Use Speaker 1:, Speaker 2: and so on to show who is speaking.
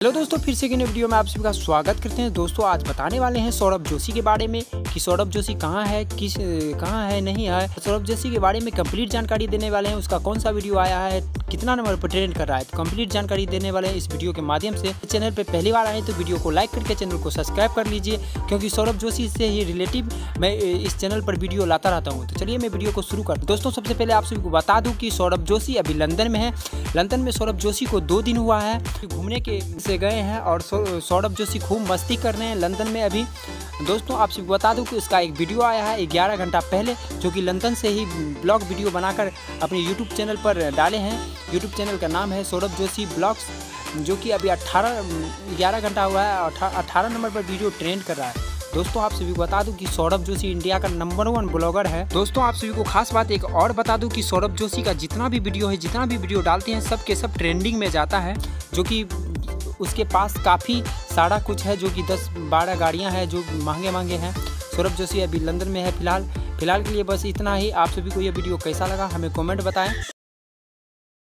Speaker 1: Hello दोस्तों, फिर से एक नई वीडियो में आप सभी का स्वागत करते हैं। दोस्तों आज बताने वाले हैं सौरभ जोशी के बारे में कि सौरभ जोशी कहाँ है नहीं है। सौरभ जोशी के बारे में कंप्लीट जानकारी देने वाले हैं। उसका कौन सा वीडियो आया है, कितना नंबर पर ट्रेंड कर रहा है, तो कंप्लीट जानकारी देने वाले हैं इस वीडियो के माध्यम से। चैनल पर पहली बार आए तो वीडियो को लाइक करके चैनल को सब्सक्राइब कर लीजिए, क्योंकि सौरभ जोशी से ही रिलेटिव मैं इस चैनल पर वीडियो लाता रहता हूँ। तो चलिए मैं वीडियो को शुरू कर दूँ। दोस्तों सबसे पहले आप सभी को बता दूँ कि सौरभ जोशी अभी लंदन में है। लंदन में सौरभ जोशी को 2 दिन हुआ है घूमने के से गए हैं और सौरभ जोशी खूब मस्ती कर रहे हैं लंदन में अभी। दोस्तों आप सबको बता दूं कि इसका एक वीडियो आया है 11 घंटा पहले, जो कि लंदन से ही ब्लॉग वीडियो बनाकर अपने यूट्यूब चैनल पर डाले हैं। यूट्यूब चैनल का नाम है सौरभ जोशी ब्लॉग्स, जो कि अभी 11 घंटा हुआ है और 18 नंबर पर वीडियो ट्रेंड कर रहा है। दोस्तों आप सभी को बता दूं कि सौरभ जोशी इंडिया का नंबर 1 ब्लॉगर है। दोस्तों आप सभी को खास बात एक और बता दूं कि सौरभ जोशी का जितना भी वीडियो डालते हैं सब के सब ट्रेंडिंग में जाता है, जो कि उसके पास काफ़ी सारा कुछ है, जो कि 10-12 गाड़ियां हैं जो महंगे हैं। सौरभ जोशी अभी लंदन में है फिलहाल के लिए। बस इतना ही। आप सभी को ये वीडियो कैसा लगा हमें कमेंट बताएं।